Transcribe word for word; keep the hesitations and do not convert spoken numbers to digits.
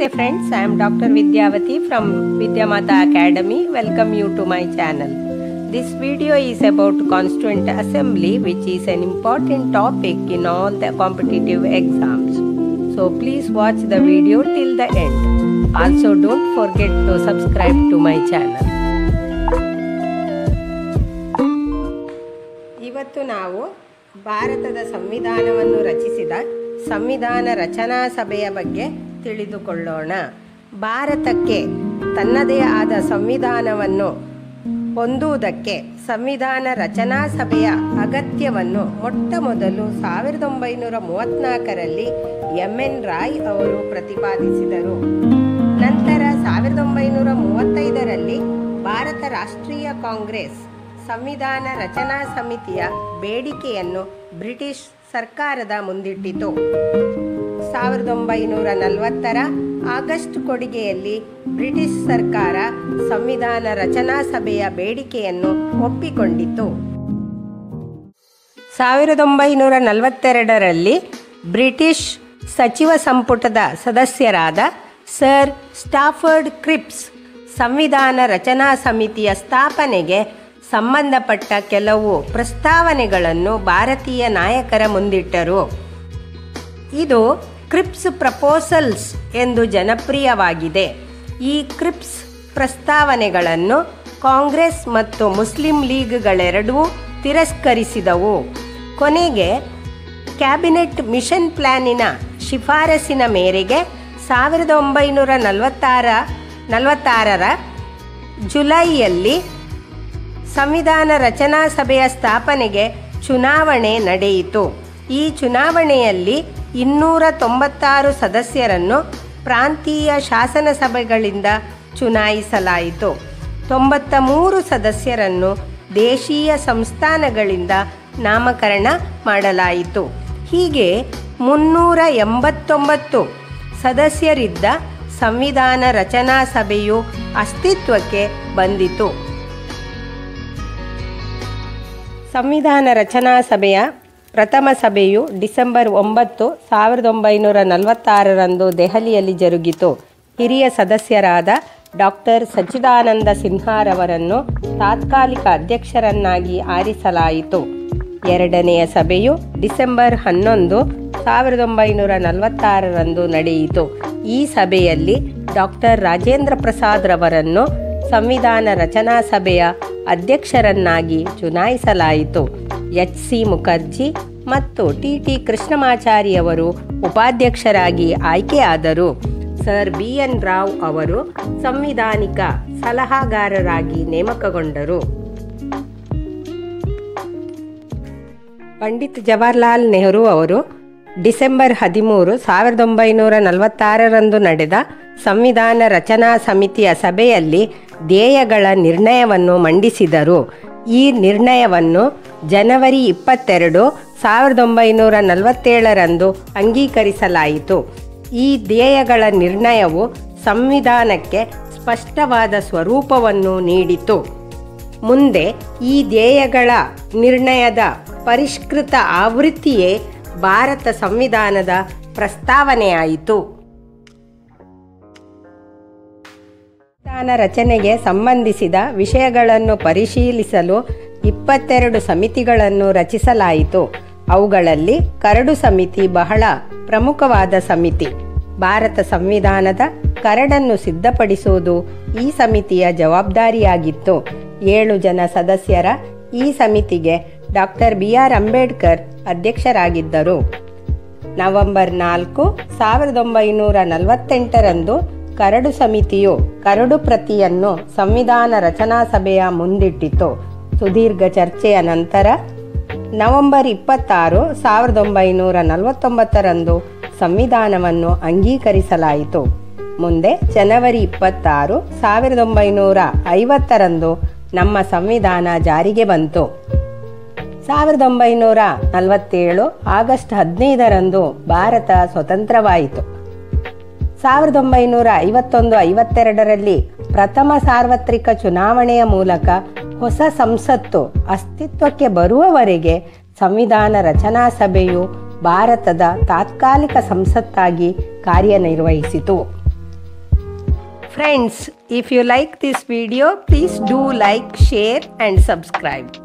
Namaste friends, I am Doctor Vidyavathi from Vidyamata Academy. Welcome you to my channel. This video is about Constituent Assembly, which is an important topic in all the competitive exams. So please watch the video till the end. Also don't forget to subscribe to my channel. ಇವತ್ತು ನಾವು ಭಾರತದ ಸಂವಿಧಾನವನ್ನು ರಚಿಸಿದ ಸಂವಿಧಾನ ರಚನಾ ಸಭೆಯ ಬಗ್ಗೆ ತಿಳಿದುಕೊಳ್ಳೋಣ. ಭಾರತಕ್ಕೆ ತನ್ನದೇ ಆದ ಸಂವಿಧಾನವನ್ನು ಹೊಂದುವುದಕ್ಕೆ ಸಂವಿಧಾನ ರಚನಾ ಸಭೆಯ ಅಗತ್ಯವನ್ನು ಮೊಟ್ಟ ಮೊದಲು ಸಾವಿರದ ಒಂಬೈನೂರ ಮೂವತ್ತ್ನಾಲ್ಕರಲ್ಲಿ ಎಂ ಎನ್ ರಾಯ್ ಅವರು ಪ್ರತಿಪಾದಿಸಿದರು. ನಂತರ ಸಾವಿರದ ಒಂಬೈನೂರ ಮೂವತ್ತೈದರಲ್ಲಿ ಭಾರತ ರಾಷ್ಟ್ರೀಯ ಕಾಂಗ್ರೆಸ್ ಸಂವಿಧಾನ ರಚನಾ ಸಮಿತಿಯ ಬೇಡಿಕೆಯನ್ನು ಬ್ರಿಟಿಷ್ ಸರ್ಕಾರದ ಮುಂದಿಟ್ಟಿತು. ಸಾವಿರದ ಒಂಬೈನೂರ ನಲವತ್ತರ ಆಗಸ್ಟ್ ಕೊಡುಗೆಯಲ್ಲಿ ಬ್ರಿಟಿಷ್ ಸರ್ಕಾರ ಸಂವಿಧಾನ ರಚನಾ ಸಭೆಯ ಬೇಡಿಕೆಯನ್ನು ಒಪ್ಪಿಕೊಂಡಿತು. ಸಾವಿರದ ಒಂಬೈನೂರ ನಲವತ್ತೆರಡರಲ್ಲಿ ಬ್ರಿಟಿಷ್ ಸಚಿವ ಸಂಪುಟದ ಸದಸ್ಯರಾದ ಸರ್ ಸ್ಟಾಫರ್ಡ್ ಕ್ರಿಪ್ಸ್ ಸಂವಿಧಾನ ರಚನಾ ಸಮಿತಿಯ ಸ್ಥಾಪನೆಗೆ ಸಂಬಂಧಪಟ್ಟ ಕೆಲವು ಪ್ರಸ್ತಾವನೆಗಳನ್ನು ಭಾರತೀಯ ನಾಯಕರ ಮುಂದಿಟ್ಟರು. ಇದು ಕ್ರಿಪ್ಸ್ ಪ್ರಪೋಸಲ್ಸ್ ಎಂದು ಜನಪ್ರಿಯವಾಗಿದೆ. ಈ ಕ್ರಿಪ್ಸ್ ಪ್ರಸ್ತಾವನೆಗಳನ್ನು ಕಾಂಗ್ರೆಸ್ ಮತ್ತು ಮುಸ್ಲಿಂ ಲೀಗ್ಗಳೆರಡೂ ತಿರಸ್ಕರಿಸಿದವು. ಕೊನೆಗೆ ಕ್ಯಾಬಿನೆಟ್ ಮಿಷನ್ ಪ್ಲಾನಿನ ಶಿಫಾರಸಿನ ಮೇರೆಗೆ ಸಾವಿರದ ಒಂಬೈನೂರ ನಲವತ್ತಾರ ನಲವತ್ತಾರರ ಜುಲೈಯಲ್ಲಿ ಸಂವಿಧಾನ ರಚನಾ ಸಭೆಯ ಸ್ಥಾಪನೆಗೆ ಚುನಾವಣೆ ನಡೆಯಿತು. ಈ ಚುನಾವಣೆಯಲ್ಲಿ ಇನ್ನೂರ ತೊಂಬತ್ತಾರು ಸದಸ್ಯರನ್ನು ಪ್ರಾಂತೀಯ ಶಾಸನ ಸಭೆಗಳಿಂದ ಚುನಾಯಿಸಲಾಯಿತು. ತೊಂಬತ್ತ ಮೂರು ಸದಸ್ಯರನ್ನು ದೇಶೀಯ ಸಂಸ್ಥಾನಗಳಿಂದ ನಾಮಕರಣ ಮಾಡಲಾಯಿತು. ಹೀಗೆ ಮುನ್ನೂರ ಎಂಬತ್ತೊಂಬತ್ತು ಸದಸ್ಯರಿದ್ದ ಸಂವಿಧಾನ ರಚನಾ ಸಭೆಯು ಅಸ್ತಿತ್ವಕ್ಕೆ ಬಂದಿತು. ಸಂವಿಧಾನ ರಚನಾ ಸಭೆಯ ಪ್ರಥಮ ಸಭೆಯು ಡಿಸೆಂಬರ್ ಒಂಬತ್ತು ಸಾವಿರದ ಒಂಬೈನೂರ ನಲವತ್ತಾರರಂದು ದೆಹಲಿಯಲ್ಲಿ ಜರುಗಿತು. ಹಿರಿಯ ಸದಸ್ಯರಾದ ಡಾಕ್ಟರ್ ಸಚ್ಚಿದಾನಂದ ಸಿನ್ಹಾರವರನ್ನು ತಾತ್ಕಾಲಿಕ ಅಧ್ಯಕ್ಷರನ್ನಾಗಿ ಆರಿಸಲಾಯಿತು. ಎರಡನೆಯ ಸಭೆಯು ಡಿಸೆಂಬರ್ ಹನ್ನೊಂದು ಸಾವಿರದ ಒಂಬೈನೂರ ನಲವತ್ತಾರರಂದು ನಡೆಯಿತು. ಈ ಸಭೆಯಲ್ಲಿ ಡಾಕ್ಟರ್ ರಾಜೇಂದ್ರ ಪ್ರಸಾದ್ ರವರನ್ನು ಸಂವಿಧಾನ ರಚನಾ ಸಭೆಯ ಅಧ್ಯಕ್ಷರನ್ನಾಗಿ ಚುನಾಯಿಸಲಾಯಿತು. ಎಚ್ ಸಿ ಮುಖರ್ಜಿ ಮತ್ತು ಟಿ ಟಿ ಕೃಷ್ಣಮಾಚಾರಿಯವರು ಉಪಾಧ್ಯಕ್ಷರಾಗಿ ಆಯ್ಕೆಯಾದರು. ಸರ್ ಬಿ ಎನ್ ರಾವ್ ಅವರು ಸಂವಿಧಾನಿಕ ಸಲಹಾಗಾರರಾಗಿ ನೇಮಕಗೊಂಡರು. ಪಂಡಿತ್ ಜವಾಹರ್ಲಾಲ್ ನೆಹರು ಅವರು ಡಿಸೆಂಬರ್ ಹದಿಮೂರು ಸಾವಿರದ ಒಂಬೈನೂರ ನಲವತ್ತಾರರಂದು ನಡೆದ ಸಂವಿಧಾನ ರಚನಾ ಸಮಿತಿಯ ಸಭೆಯಲ್ಲಿ ಧ್ಯೇಯಗಳ ನಿರ್ಣಯವನ್ನು ಮಂಡಿಸಿದರು. ಈ ನಿರ್ಣಯವನ್ನು ಜನವರಿ ಇಪ್ಪತ್ತೆರಡು ಸಾವಿರದ ಒಂಬೈನೂರ ನಲವತ್ತೇಳರಂದು ಅಂಗೀಕರಿಸಲಾಯಿತು. ಈ ಧ್ಯೇಯಗಳ ನಿರ್ಣಯವು ಸಂವಿಧಾನಕ್ಕೆ ಸ್ಪಷ್ಟವಾದ ಸ್ವರೂಪವನ್ನು ನೀಡಿತು. ಮುಂದೆ ಈ ಧ್ಯೇಯಗಳ ನಿರ್ಣಯದ ಪರಿಷ್ಕೃತ ಆವೃತ್ತಿಯೇ ಭಾರತ ಸಂವಿಧಾನದ ಪ್ರಸ್ತಾವನೆಯಾಯಿತು. ಸಂವಿಧಾನ ರಚನೆಗೆ ಸಂಬಂಧಿಸಿದ ವಿಷಯಗಳನ್ನು ಪರಿಶೀಲಿಸಲು ಇಪ್ಪತ್ತೆರಡು ಸಮಿತಿಗಳನ್ನು ರಚಿಸಲಾಯಿತು. ಅವುಗಳಲ್ಲಿ ಕರಡು ಸಮಿತಿ ಬಹಳ ಪ್ರಮುಖವಾದ ಸಮಿತಿ. ಭಾರತ ಸಂವಿಧಾನದ ಕರಡನ್ನು ಸಿದ್ಧಪಡಿಸುವುದು ಈ ಸಮಿತಿಯ ಜವಾಬ್ದಾರಿಯಾಗಿತ್ತು. ಏಳು ಜನ ಸದಸ್ಯರ ಈ ಸಮಿತಿಗೆ ಡಾಕ್ಟರ್ ಬಿ ಆರ್ ಅಂಬೇಡ್ಕರ್ ಅಧ್ಯಕ್ಷರಾಗಿದ್ದರು. ನವೆಂಬರ್ ನಾಲ್ಕು ಸಾವಿರದ ಒಂಬೈನೂರ ನಲವತ್ತೆಂಟರಂದು ಕರಡು ಸಮಿತಿಯು ಕರಡು ಪ್ರತಿಯನ್ನು ಸಂವಿಧಾನ ರಚನಾ ಸಭೆಯ ಮುಂದಿಟ್ಟಿತು. ಸುದೀರ್ಘ ಚರ್ಚೆಯ ನಂತರ ನವೆಂಬರ್ ಇಪ್ಪತ್ತಾರು ಸಾವಿರದ ಒಂಬೈನೂರ ನಲವತ್ತೊಂಬತ್ತರಂದು ಸಂವಿಧಾನವನ್ನು ಅಂಗೀಕರಿಸಲಾಯಿತು. ಮುಂದೆ ಜನವರಿ ಇಪ್ಪತ್ತಾರು ಸಾವಿರದ ಒಂಬೈನೂರ ಐವತ್ತರಂದು ನಮ್ಮ ಸಂವಿಧಾನ ಜಾರಿಗೆ ಬಂತು. ಸಾವಿರದ ಒಂಬೈನೂರ ನಲವತ್ತೇಳು ಆಗಸ್ಟ್ ಹದಿನೈದರಂದು ಭಾರತ ಸ್ವತಂತ್ರವಾಯಿತು. ಸಾವಿರದ ಒಂಬೈನೂರ ಐವತ್ತೊಂದು ಐವತ್ತೆರಡರಲ್ಲಿ ಪ್ರಥಮ ಸಾರ್ವತ್ರಿಕ ಚುನಾವಣೆಯ ಮೂಲಕ ಹೊಸ ಸಂಸತ್ತು ಅಸ್ತಿತ್ವಕ್ಕೆ ಬರುವವರೆಗೆ ಸಂವಿಧಾನ ರಚನಾ ಸಭೆಯು ಭಾರತದ ತಾತ್ಕಾಲಿಕ ಸಂಸತ್ತಾಗಿ ಕಾರ್ಯನಿರ್ವಹಿಸಿತು. Friends, if you like this video, please do like, share and subscribe.